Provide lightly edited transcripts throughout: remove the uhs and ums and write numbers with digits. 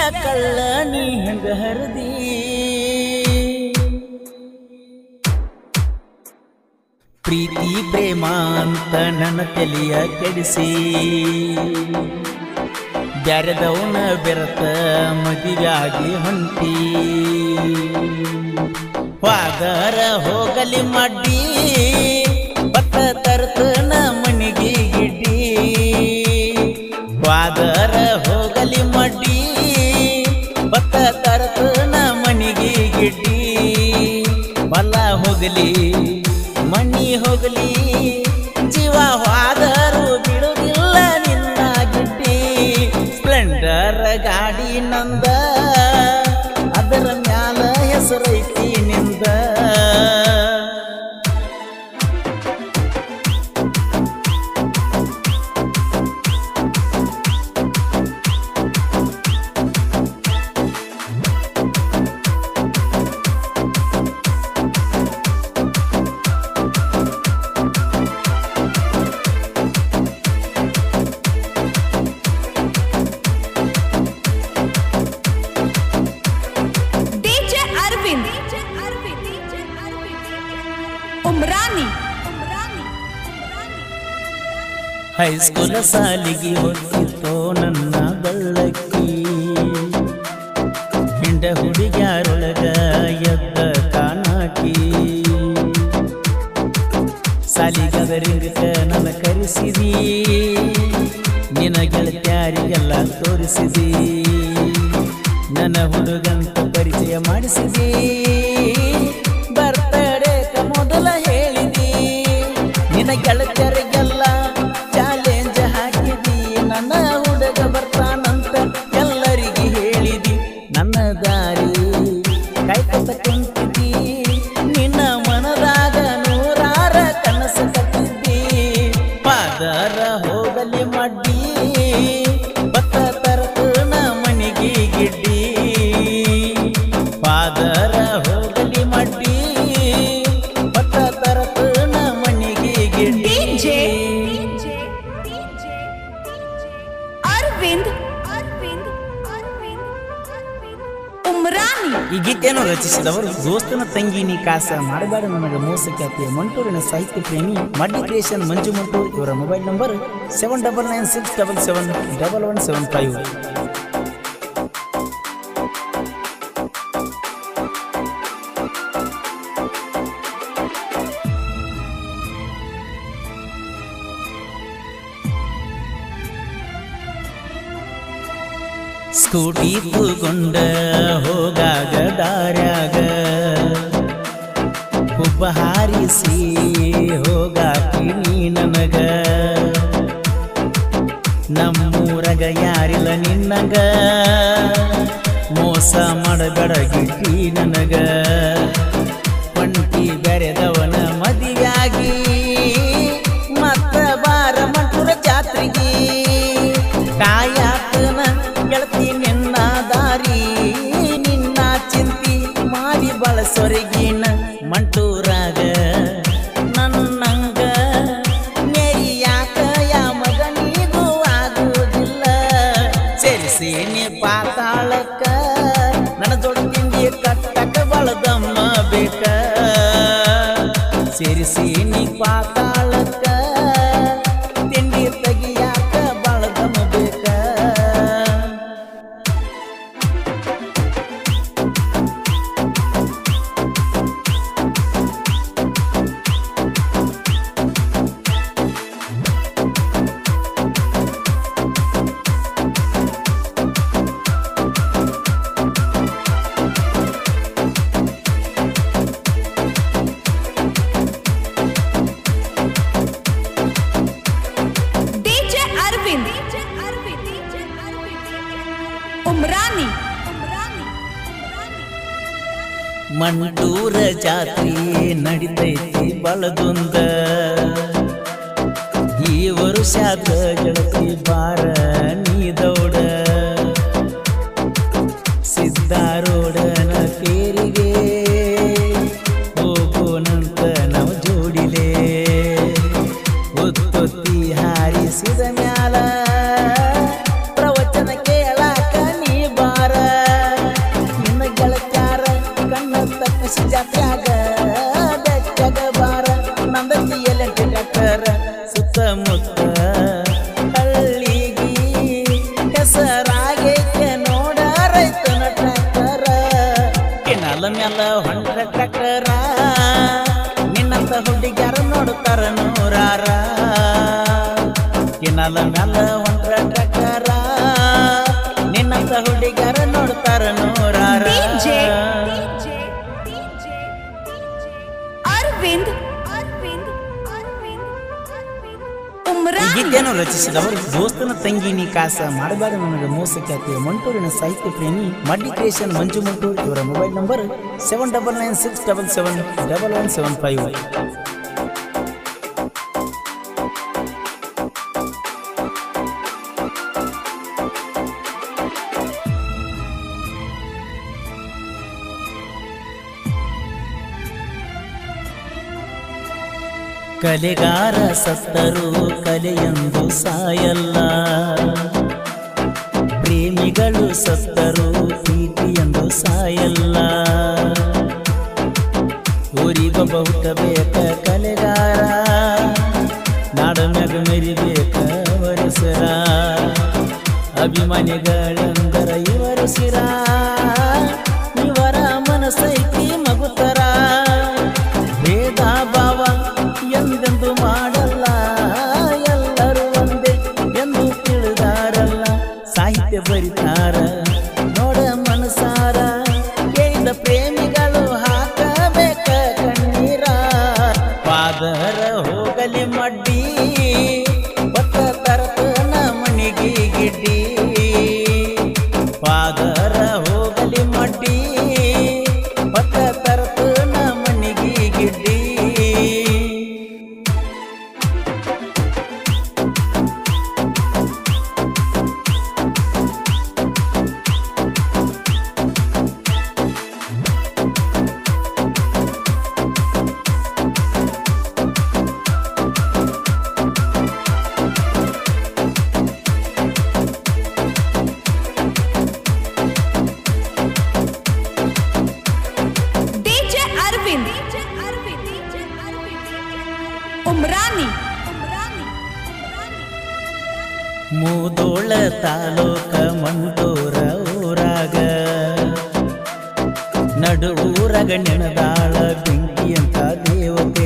ಕಳ್ಳ ನೀ ಹೆಂಗ ಹರದಿ ಪ್ರೀತಿ ಪ್ರೇಮ ಅಂತ ನನ್ನ ತಲೆಯ ಕೆಡಿಸಿ ಬ್ಯಾರೆದವನ ಬೆರತ ಮದುವೆಯಾಗಿ ಹೊಂಟಿ ವಾದರ ಹೋಗಲಿ ಮಡ್ಡಿ ಬತ್ತ ತರ್ತನ ಮನಿಗೆ ಗಿಡ್ಡಿ ವಾದರ ಹೋಗಲಿ ಮಡ್ಡಿ ಬತ್ತ ತರ್ತನ ಮನಿಗೆ ಗಿಡ್ಡಿ ಬಲ್ಲ ಹೋಗಲಿ ಮಣ್ಣಿ ಹೋಗಲಿ ಜೀವ ಹೋದರೂ ಬಿಡುವುದಿಲ್ಲ ನಿನ್ನ ಗಿಡ್ಡಿ ಸ್ಪ್ಲೆಂಡರ್ ಗಾಡಿ ನಂದ ಅದರ ಮ್ಯಾಲ ಹೆಸರೈತಿ ನಿಂದ ಹೈಸ್ಕೂಲ ಸಾಲಿಗೆ ಹೊತ್ತಿತ್ತೋ ನನ್ನ ಬೆಳ್ಳಕ್ಕಿ ಹಿಂಡ ಹುಡುಗ್ಯಾರೊಳಗ ಎದ್ದ ಕಾನಾಕಿ ಸಾಲಿಗದರಿಂಗಕ ನನ್ನ ಕರೆಸಿದಿ ನಿನ್ನ ಗೆಳತ್ಯಾರಿಗೆಲ್ಲ ತೋರಿಸಿದಿ ನನ್ನ ಹುಡುಗಂತ ಪರಿಚಯ ಮಾಡಿಸಿದಿ ಬರ್ತಡೇಕ ಮೊದಲ ಹೇಳಿದಿ ನಿನ್ನ ಗೆಳತ್ಯರಿಗೆಲ್ಲ ಚಾಲೆಂಜ್ ಹಾಕಿದಿ ನನ್ನ ಹುಡುಗ ಬರ್ತಾನಂತ ಎಲ್ಲರಿಗೆ ಹೇಳಿದಿ ನನ್ನ ದಾರಿ ಕಾಯ್ಕೊತ ಕುಂತಿದ್ದಿ ನಿನ್ನ ಮನದಾಗ ನೂರಾರ ಕನಸು ಕಟ್ಟಿದ್ದಿ ಪಾದರ ಹೋಗಲಿ ಮಡ್ಡಿ ಬತ್ತ ತರ್ತನ ಮನಿಗೆ ಗಿಡ್ಡಿ ಪಾದರ ಹೋಗಲಿ ಮಡ್ಡಿ ಬತ್ತ ತರ್ತನ ಮನಿಗೆ ಗಿಡ್ಡಿ ಈ ಗೀತೆಯನ್ನು ರಚಿಸಿದವರು ದೋಸ್ತನ ತಂಗಿ ನೀ ಕಾಸ ಮಾಡಬೇಡ ನನಗೆ ಮೋಸ ಖ್ಯಾತಿಯ ಮಂಟೂರಿನ ಸಾಹಿತ್ಯ ಪ್ರೇಮಿ ಮಡ್ಡಿ ಕ್ರಿಯೇಷನ್ ಮಂಜು ಮಂಟೂರ್ ಇವರ ಮೊಬೈಲ್ ನಂಬರ್ 7996771175. ಸ್ಕೂಟಿ ತಗೊಂಡ ಹೋಗಾಗ ದಾರ್ಯಾಗ ಹುಬ್ಬ ಹಾರಿಸಿ ಹೋಗಾಕಿ ನೀ ನನಗ ನಮ್ಮೂರಗ ಯಾರಿಲ್ಲ ನಿನ್ನಗ ಮೋಸ ಮಾಡಬೇಡ ಗಿಟ್ಟಿ ನನಗ ಪಂಟಿ ಬೆರೆದವನ ಮದಿಯಾಗಿ ಮತ್ತ ಬಾರ ಮಂಟೂರ ಜಾತ್ರೆಗೆ ಕಾಯಾತನ ಗೆಳತಿ ನಿನ್ನ ದಾರಿ ನಿನ್ನ ಚಿಂತಿ ಮಾಡಿ ಬಳಸೊರಗಿನ ಮಂಟೂರಾಗ ನನ್ನಂಗ ನೆರಿಯಾಕ ಯಾ ಮಗನಿಗೂ ಆಗುವುದಿಲ್ಲ ಸೇರಿಸೇನೆ ಪಾತಾಳಕ್ಕ ನನ್ನ ಜೋಡತಿಂಡಿ ಕಟ್ಟಕ ಬಳದಮ್ಮ ಬೇಕ ಸೇರಿಸೇನಿ ಪಾತಾಳಕ್ಕ ತಿಂಡಿ ತೆಗಿಯಾಕ ಬಳದಮ್ಮ ಬೇಕ ಮಂಟೂರ ಜಾತ್ರೆ ನಡಿತೈತಿ ಬಳದೊಂದ ಈ ವರ್ಷದ ಗೆಳತಿ ಬಾರ ನೀ ದೌಡ ಸಿದ್ದಾರೋಡನ ಕೇರಿಗೆ ಹೋಗೋನಂತ ನಾವು ಜೋಡಿಲೆ ಒತ್ತೊತ್ತಿ ಹಾರಿಸಿದ ಮ್ಯಾಲ ಪ್ರವಚನ ಕೇಳಾಕ ನೀ ಬಾರ ಮ್ಯಾಲ ಹೊಂಟ್ರ ಟ್ರ್ಯಾಕ್ಟರ ನಿನ್ನಂತ ಹುಡುಗ್ಯಾರ ನೋಡ್ತಾರ ನೂರಾರ ಕಿನಾಲ ಮ್ಯಾಲ ಹೊಂಟ್ರ ಟ್ರ್ಯಾಕ್ಟರ ನಿನ್ನಂತ ಹುಡುಗ್ಯಾರ ನೋಡ್ತಾರ ನೂರಾರ ಗೀತೆಯನ್ನು ರಚಿಸಿದವರು ದೋಸ್ತನ ತಂಗಿ ನೀ ಕಾಸ ಮಾಡಬೇಡ ನನಗೆ ಮೋಸ ಖ್ಯಾತಿಯ ಮಂಟೂರಿನ ಸಾಹಿತ್ಯ ಪ್ರೇಮಿ ಮಡ್ಡಿ ಕ್ರಿಯೇಷನ್ ಮಂಜು ಮಂಟೂರ್ ಇವರ ಮೊಬೈಲ್ ನಂಬರ್ 7996771175. ಕಲೆಗಾರ ಸತ್ತರು ಕಲೆಯೆಂದು ಸಾಯಲ್ಲ ಪ್ರೇಮಿಗಳು ಸತ್ತರು ಪ್ರೀತಿಯೆಂದು ಸಾಯಲ್ಲ ಊರಿಗೊಬ್ಬ ಹುಟ್ಟಬೇಕ ಕಲೆಗಾರ ನಾಡಮ್ಯಾಗ ಮೆರಿಬೇಕ ವರಸರ ಅಭಿಮಾನಿಗಳೆಂದರ ಇವರು ಸಿರ ಇವರ ಮನಸ್ಸೈತಿ ಮಗುತರ ಭೇದ ಭಾವ ಎಂದೆಂದು ಮಾಡಲ್ಲ ಎಲ್ಲರೂ ಒಂದೇ ಎಂದು ತಿಳಿದಾರಲ್ಲ ಸಾಹಿತ್ಯ ಬರಿತಾರ ನೋಡ ಮನಸಾರ ಕೇಳಿದ ಪ್ರೇಮಿಗಳು ಹಾಕಬೇಕ ಕಣ್ಣೀರ ಪಾದರ ಹೋಗಲಿ ಮಡ್ಡಿ ಒತ್ತ ತರತನ ಮಣಿಗೆ ಗಿಡ್ಡಿ ಪಾದರ ಹೋಗಲಿ ಮಡ್ಡಿ ಒತ್ತ ತರತನ ಮಣಿಗೆ ಗಿಡ್ಡಿ ಮೂದೋಳ ತಾಲೂಕ ಮಂಟೂರ ಊರಾಗ ನಡು ಊರಾಗ ನೆನದಾಳ ಬೆಂಕಿ ಅಂತ ದೇವತೆ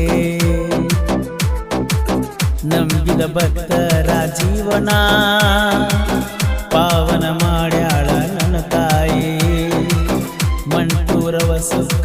ನಂಬಿದ ಭಕ್ತರ ಜೀವನ ಪಾವನ ಮಾಡ್ಯಾಳ ನನ್ನ ತಾಯಿ ಮಂಟೂರವ ಸುಖ